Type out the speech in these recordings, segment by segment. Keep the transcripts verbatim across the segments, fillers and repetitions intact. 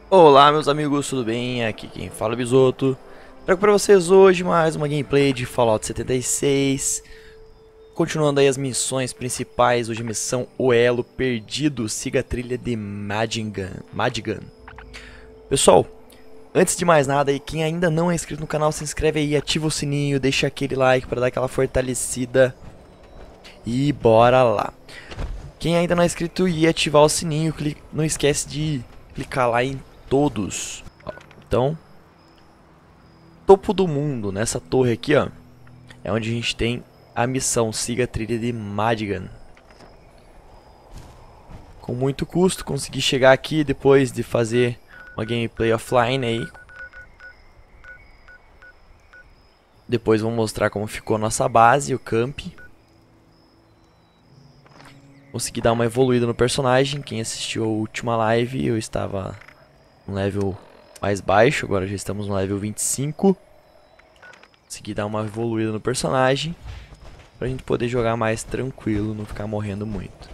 Olá meus amigos, tudo bem? Aqui quem fala é o Bisoto. Trago para vocês hoje mais uma gameplay de Fallout setenta e seis. Continuando aí as missões principais, hoje a missão O Elo Perdido, siga a trilha de Madigan. Madigan. Pessoal, antes de mais nada, aí, quem ainda não é inscrito no canal, se inscreve aí, ativa o sininho, deixa aquele like para dar aquela fortalecida. E bora lá. Quem ainda não é inscrito e ativar o sininho, clique, não esquece de clicar lá em todos. Então, topo do mundo, nessa torre aqui, ó, é onde a gente tem a missão Siga a Trilha de Madigan. Com muito custo, consegui chegar aqui depois de fazer uma gameplay offline aí. Depois vou mostrar como ficou a nossa base, o camp. Consegui dar uma evoluída no personagem. Quem assistiu a última live, eu estava no level mais baixo, agora já estamos no level vinte e cinco. Consegui dar uma evoluída no personagem pra gente poder jogar mais tranquilo, não ficar morrendo muito.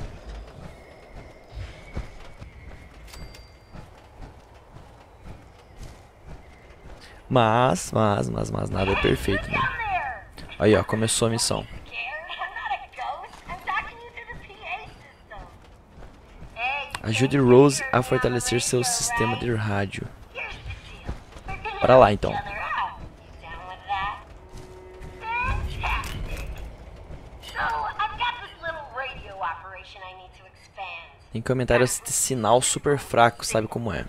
Mas, mas, mas, mas nada é perfeito, né? Aí, ó, começou a missão. Ajude Rose a fortalecer seu sistema de rádio. Bora lá, então. Tem comentários de sinal super fraco, sabe como é?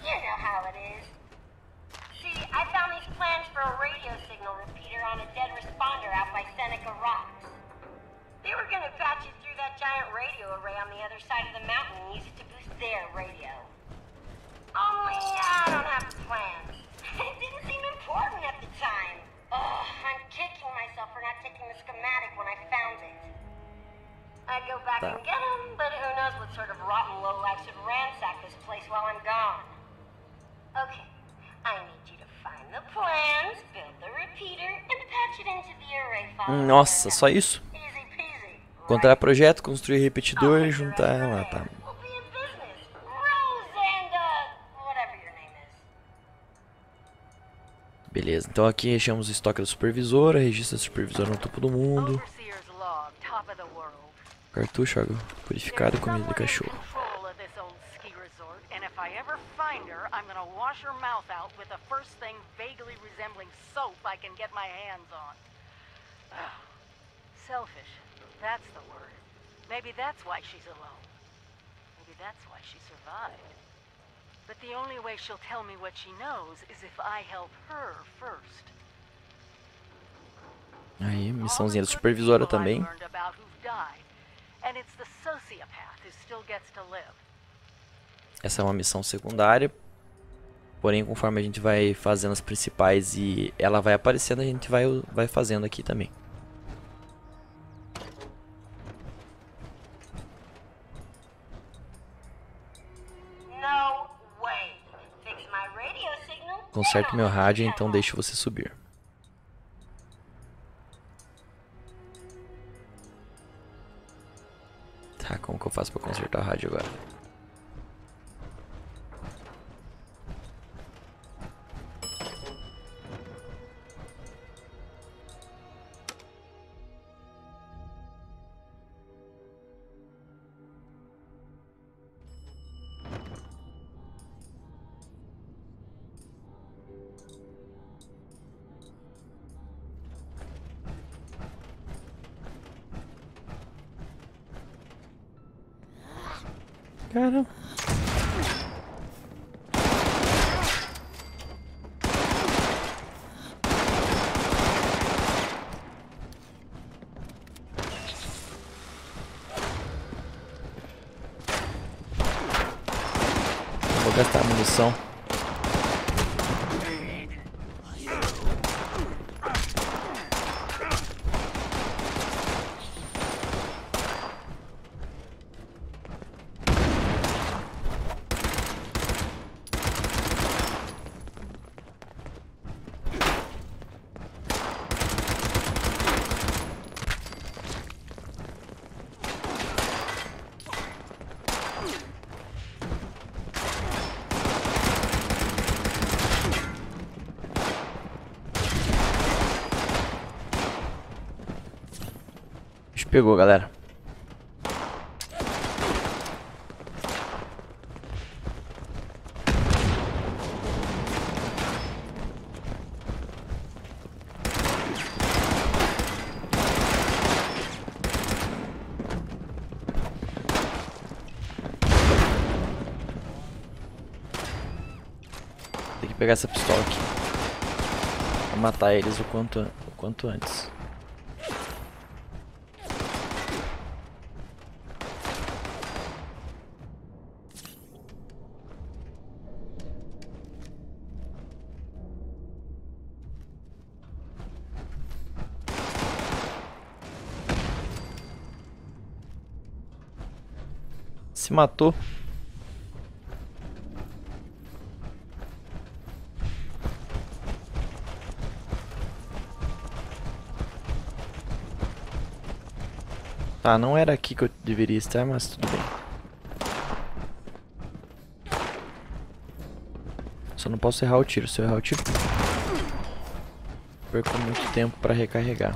Tá. Nossa, só isso? Encontrar projeto, construir repetidor e juntar lá, tá. Beleza, então aqui achamos o estoque da supervisora, registro da supervisora no topo do mundo. Cartucho, água purificada e comida de cachorro. Selfish, that's the word. Maybe that's why she's alone. Maybe that's why she survived. But the only way she'll tell me what she knows is if I help her first. Aí, missãozinha da supervisora também. Essa é uma missão secundária. Porém, conforme a gente vai fazendo as principais e ela vai aparecendo, a gente vai, vai fazendo aqui também. Conserte meu rádio, então deixo você subir. Tá, como que eu faço pra consertar o rádio agora? Caramba. Vou gastar a munição. Pegou, galera. Tem que pegar essa pistola aqui. Vou matar eles o quanto, o quanto antes. Se matou. Tá, não era aqui que eu deveria estar, mas tudo bem. Só não posso errar o tiro. Se eu errar o tiro, perco muito tempo para recarregar.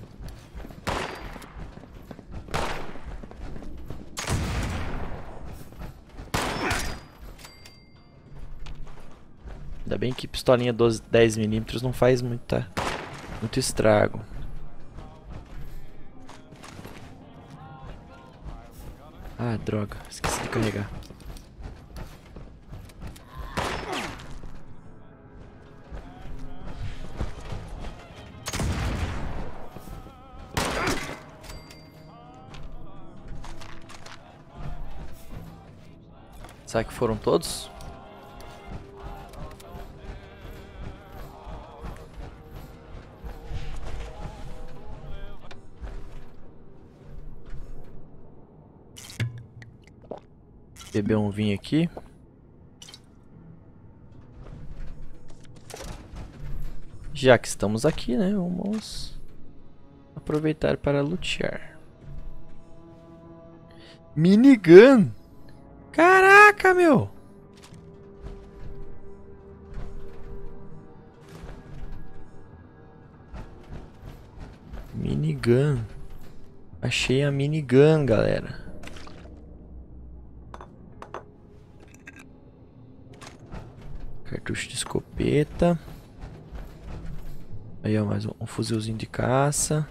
Ainda bem que pistolinha doze, dez milímetros não faz muita, muito estrago. Ah, droga. Esqueci de carregar. Será que foram todos? Beber um vinho aqui. Já que estamos aqui, né? Vamos aproveitar para lutear. Minigun! Caraca, meu! Minigun. Achei a minigun, galera. Cartucho de escopeta. Aí, ó, mais um, um fuzilzinho de caça.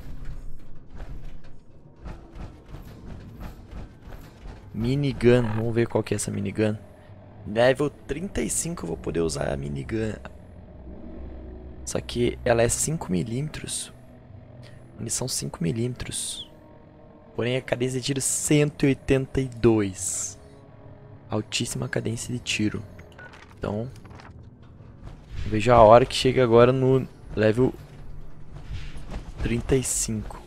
Minigun. Vamos ver qual que é essa minigun. Level trinta e cinco eu vou poder usar a minigun. Só que ela é cinco milímetros. Munição cinco milímetros. Porém a cadência de tiro cento e oitenta e dois. Altíssima cadência de tiro. Então, vejo a hora que chega agora no level trinta e cinco.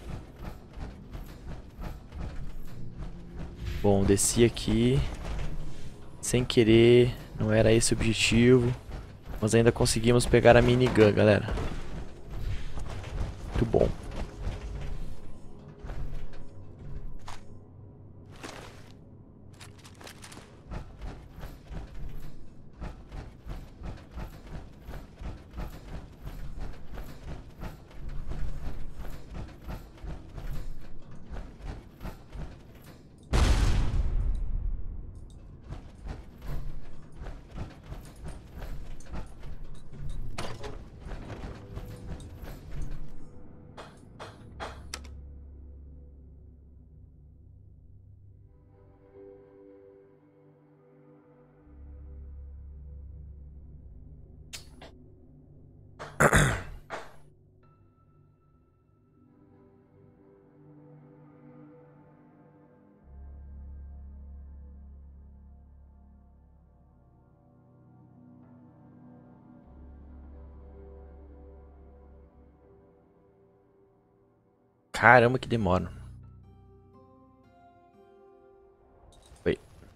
Bom, desci aqui sem querer, não era esse o objetivo, mas ainda conseguimos pegar a minigun, galera. Muito bom. Caramba, que demora. Oi.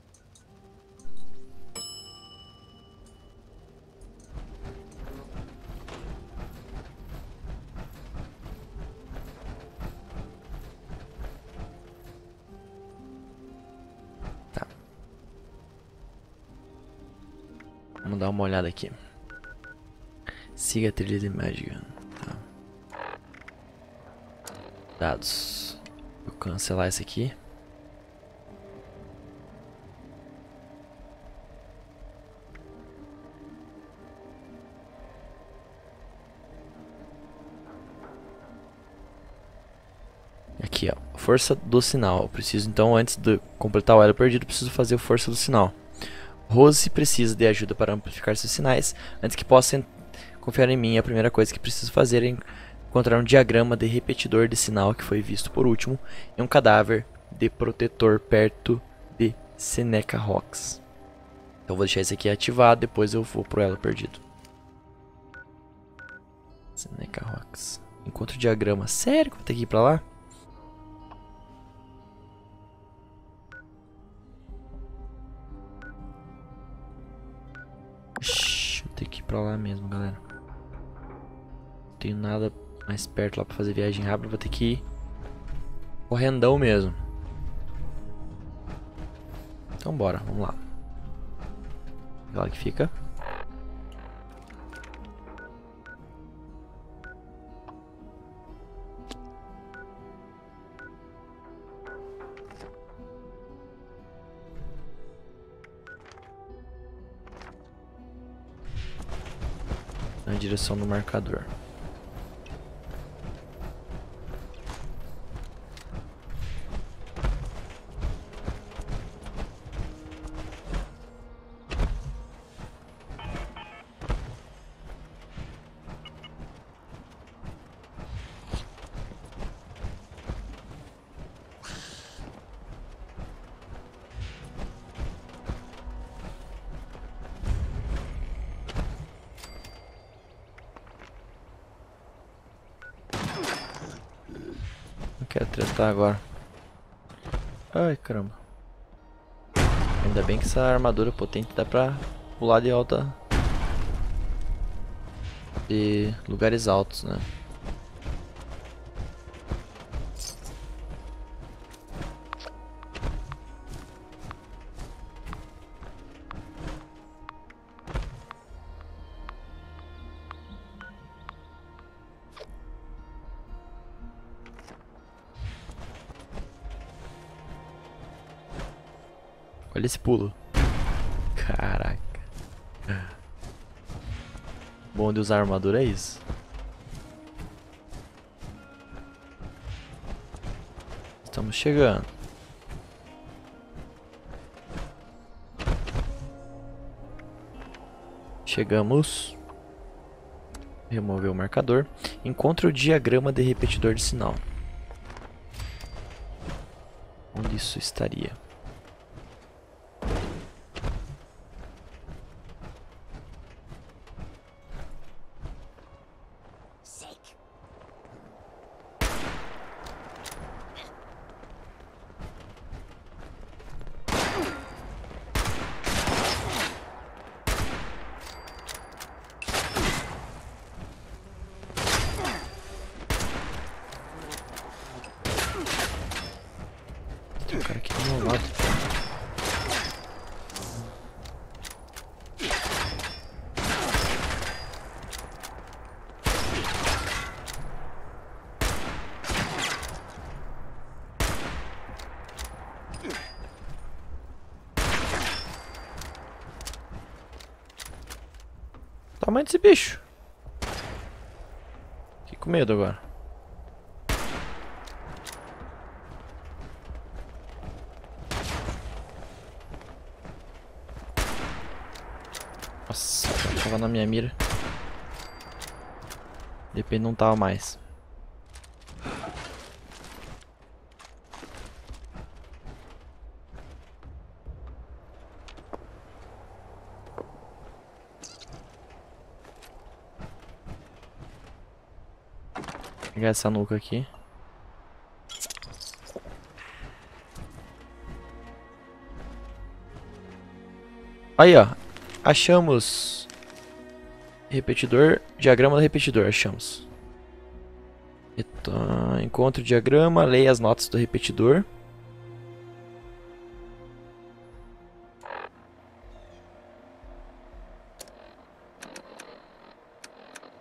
Tá. Vamos dar uma olhada aqui. Siga a trilha de mágica. Tá. Dados. cancelar esse aqui. Aqui, ó, força do sinal. Eu preciso então, antes de completar o elo perdido, preciso fazer a força do sinal. Rose precisa de ajuda para amplificar seus sinais. Antes que possa confiar em mim, a primeira coisa que preciso fazer é encontrar um diagrama de repetidor de sinal que foi visto por último em um cadáver de protetor perto de Seneca Rocks. Então vou deixar esse aqui ativado, depois eu vou pro elo perdido. Seneca Rocks. Encontro o diagrama. Sério que eu vou ter que ir pra lá? Ixi, vou ter que ir pra lá mesmo, galera. Não tenho nada mais perto lá pra fazer viagem rápida. Vou ter que ir correndão mesmo. Então bora, vamos lá. Lá que fica. Na direção do marcador. Quero tretar agora. Ai, caramba. Ainda bem que essa armadura potente dá pra pular de alta, de lugares altos, né? Olha esse pulo. Caraca. Bom de usar armadura é isso. Estamos chegando. Chegamos. Remover o marcador. Encontre o diagrama de repetidor de sinal. Onde isso estaria? Tem um cara aqui do meu lado. Tamanho desse bicho. Fiquei com medo agora. Nossa, tava na minha mira. De repente não tava mais. Vou pegar essa nuca aqui. Aí, ó. Achamos. Repetidor. Diagrama do repetidor. Achamos. Então, encontre o diagrama. Leia as notas do repetidor.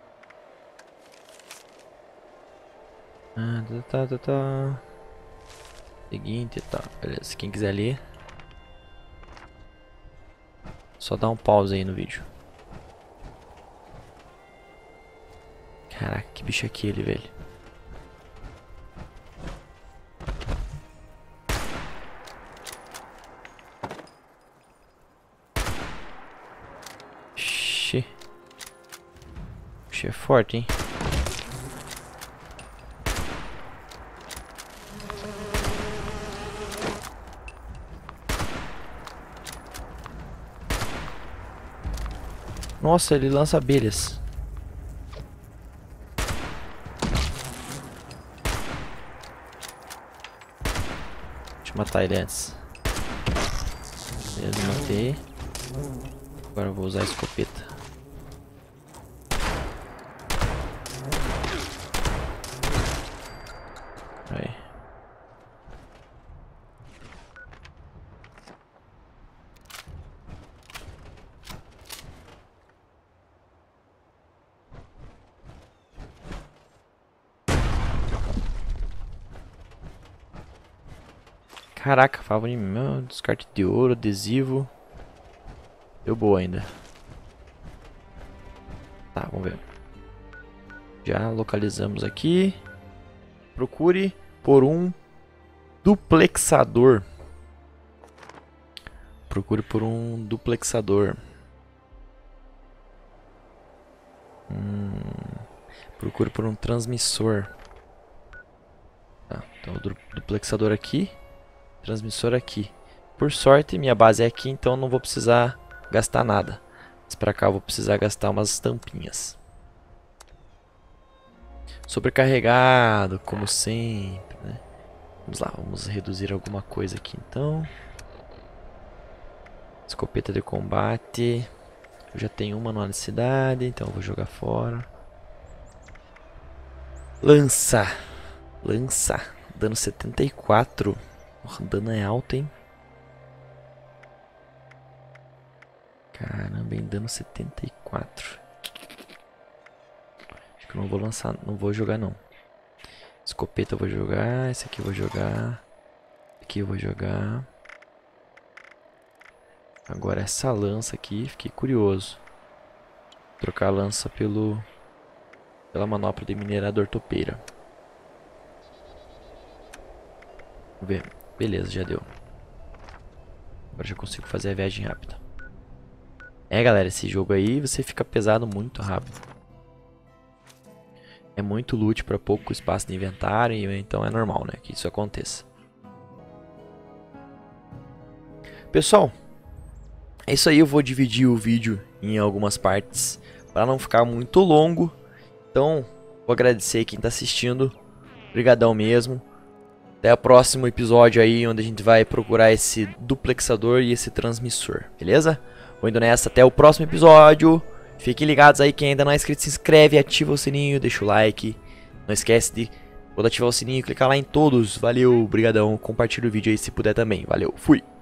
Ah, tá, tá, tá, tá. Seguinte, tá, beleza. Quem quiser ler, só dá um pause aí no vídeo. Caraca, que bicho é aquele, velho? Xê. Bicho é forte, hein? Nossa, ele lança abelhas. Deixa eu matar ele antes. Beleza, matei. Agora eu vou usar a escopeta. Aí. Caraca, favor de mão, descarte de ouro, adesivo. Deu boa ainda. Tá, vamos ver. Já localizamos aqui. Procure por um duplexador. Procure por um duplexador. Hum, procure por um transmissor. Tá, então o duplexador aqui. Transmissor aqui. Por sorte, minha base é aqui, então não vou precisar gastar nada. Mas pra cá eu vou precisar gastar umas tampinhas. Sobrecarregado, como sempre, né? Vamos lá, vamos reduzir alguma coisa aqui então. Escopeta de combate. Eu já tenho uma na cidade, então eu vou jogar fora. Lança. Lança. Dano setenta e quatro. O dano é alto, hein? Caramba, hein? Dano setenta e quatro. Acho que eu não vou lançar, não vou jogar não. Escopeta eu vou jogar, esse aqui eu vou jogar. Aqui eu vou jogar. Agora essa lança aqui, fiquei curioso. Trocar a lança pelo pela manopla de minerador topeira. Vamos ver. Beleza, já deu. Agora já consigo fazer a viagem rápida. É, galera, esse jogo aí você fica pesado muito rápido. É muito loot para pouco espaço de inventário, então é normal, né, que isso aconteça. Pessoal, é isso aí, eu vou dividir o vídeo em algumas partes para não ficar muito longo. Então, vou agradecer quem está assistindo. Obrigadão mesmo. Até o próximo episódio aí, onde a gente vai procurar esse duplexador e esse transmissor, beleza? Vou indo nessa, até o próximo episódio. Fiquem ligados aí, quem ainda não é inscrito, se inscreve, ativa o sininho, deixa o like. Não esquece de, quando ativar o sininho, clicar lá em todos. Valeu, brigadão, compartilha o vídeo aí se puder também. Valeu, fui!